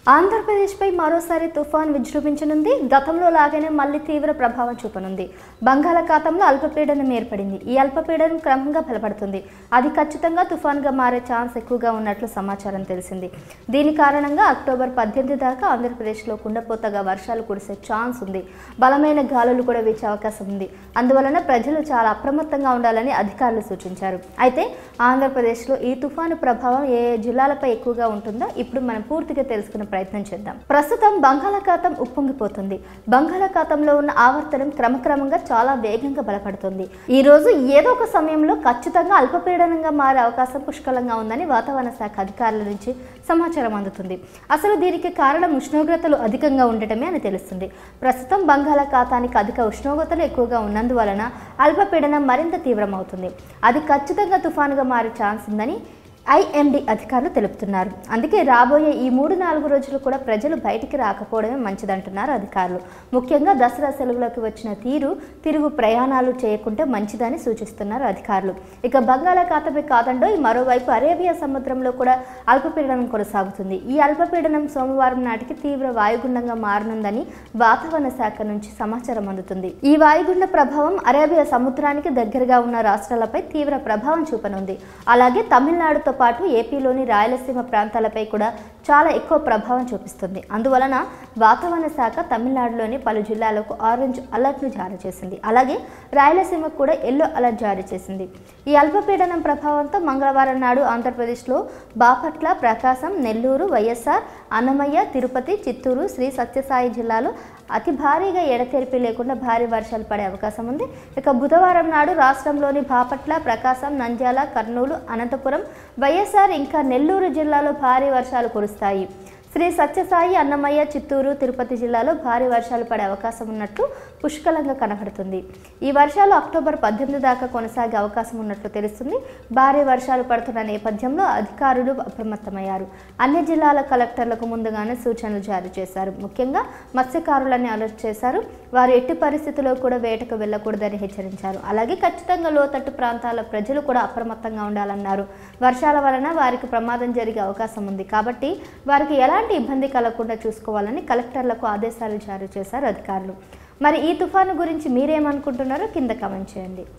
ఆంధ్రప్రదేశ్పై మరోసారి తుఫాన్ విజృంభించనుంది. గతంలో లాగానే మళ్లీ తీవ్ర ప్రభావం చూపనుంది. బంగాళాఖాతంలో అల్పపీడనం ఏర్పడింది. ఈ అల్పపీడనం క్రమంగా బలపడుతుంది. అది ఖచ్చితంగా తుఫాన్గా మారే ఛాన్స్ ఎక్కువగా ఉన్నట్లు సమాచారం తెలిసింది. దీని కారణంగా అక్టోబర్ 18 దాకా ఆంధ్రప్రదేశ్లో కుండపోతగా వర్షాలు కురిసే ఛాన్స్ ఉంది. బలమైన గాలులు కూడా వీచే అవకాశం ఉంది. అందువలన ప్రజలు చాలా అప్రమత్తంగా ఉండాలని అధికారులు సూచించారు. అయితే ఆంధ్రప్రదేశ్లో ఈ తుఫాను ప్రభావం ఏ జిల్లాలపై ఎక్కువగా ఉంటుందో ఇప్పుడు మనం పూర్తిగా తెలుసుకునే ప్రయత్నం చేద్దాం. ప్రస్తుతం బంగాళాఖాతం ఉప్పొంగిపోతుంది. బంగాళాఖాతంలో ఉన్న ఆవర్తనం క్రమక్రమంగా చాలా వేగంగా బలపడుతుంది. ఈ రోజు ఏదో ఒక సమయంలో ఖచ్చితంగా అల్పపీడనంగా మారే అవకాశం పుష్కలంగా ఉందని వాతావరణ శాఖ అధికారుల నుంచి సమాచారం అందుతుంది. అసలు దీనికి కారణం ఉష్ణోగ్రతలు అధికంగా ఉండటమే అని తెలుస్తుంది. ప్రస్తుతం బంగాళాఖాతానికి అధిక ఉష్ణోగ్రతలు ఎక్కువగా ఉన్నందువలన అల్పపీడనం మరింత తీవ్రమవుతుంది. అది ఖచ్చితంగా తుఫానుగా మారే ఛాన్స్ ఉందని ఐఎండీ అధికారులు తెలుపుతున్నారు. అందుకే రాబోయే ఈ 3-4 రోజులు కూడా ప్రజలు బయటికి రాకపోవడమే మంచిదంటున్నారు అధికారులు. ముఖ్యంగా దసరా సెలవులకు వచ్చిన తిరుగు ప్రయాణాలు చేయకుంటే మంచిదని సూచిస్తున్నారు అధికారులు. ఇక బంగాళాఖాతమే కాదండో మరోవైపు అరేబియా సముద్రంలో కూడా అల్పపీడనం కొనసాగుతుంది. ఈ అల్పపీడనం సోమవారం నాటికి తీవ్ర వాయుగుండంగా మారనుందని వాతావరణ శాఖ నుంచి సమాచారం అందుతుంది. ఈ వాయుగుండ ప్రభావం అరేబియా సముద్రానికి దగ్గరగా ఉన్న రాష్ట్రాలపై తీవ్ర ప్రభావం చూపనుంది. అలాగే తమిళనాడుతో పాటు ఏపీలోని రాయలసీమ ప్రాంతాలపై కూడా చాలా ఎక్కువ ప్రభావం చూపిస్తుంది. అందువలన వాతావరణ శాఖ తమిళనాడులోని పలు జిల్లాలకు ఆరెంజ్ అలర్ట్ను జారీ చేసింది. అలాగే రాయలసీమకు కూడా ఎల్లో అలర్ట్ జారీ చేసింది. ఈ అల్పపీడనం ప్రభావంతో మంగళవారం నాడు ఆంధ్రప్రదేశ్లో బాపట్ల, ప్రకాశం, నెల్లూరు, వైఎస్ఆర్, అన్నమయ్య, తిరుపతి, చిత్తూరు, శ్రీ సత్యసాయి జిల్లాలో అతి భారీగా ఎడతెరిపి లేకుండా భారీ వర్షాలు పడే అవకాశం ఉంది. ఇక బుధవారం నాడు రాష్ట్రంలోని బాపట్ల, ప్రకాశం, నంద్యాల, కర్నూలు, అనంతపురం, వైఎస్ఆర్ ఇంకా నెల్లూరు జిల్లాలో భారీ వర్షాలు కురుస్తాయి. శ్రీ సత్యసాయి, అన్నమయ్య, చిత్తూరు, తిరుపతి జిల్లాలో భారీ వర్షాలు పడే అవకాశం ఉన్నట్లు పుష్కలంగా కనబడుతుంది. ఈ వర్షాలు అక్టోబర్ 18 దాకా కొనసాగే అవకాశం ఉన్నట్లు తెలుస్తుంది. భారీ వర్షాలు పడుతున్న నేపథ్యంలో అధికారులు అప్రమత్తమయ్యారు. అన్ని జిల్లాల కలెక్టర్లకు ముందుగానే సూచనలు జారీ చేశారు. ముఖ్యంగా మత్స్యకారులని అలర్ట్ చేశారు. వారు ఎట్టి పరిస్థితుల్లో కూడా వేటకు వెళ్లకూడదని హెచ్చరించారు. అలాగే ఖచ్చితంగా లోతట్టు ప్రాంతాల ప్రజలు కూడా అప్రమత్తంగా ఉండాలన్నారు. వర్షాల వలన వారికి ప్రమాదం జరిగే అవకాశం ఉంది కాబట్టి వారికి ఎలాంటి ఇబ్బంది కలగకుండా చూసుకోవాలని కలెక్టర్లకు ఆదేశాలు జారీ చేశారు అధికారులు. మరి ఈ తుఫాను గురించి మీరేమనుకుంటున్నారో కింద కామెంట్ చేయండి.